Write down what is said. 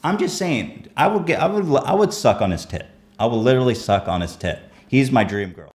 I'm just saying, I would suck on his tit. I would literally suck on his tit. He's my dream girl.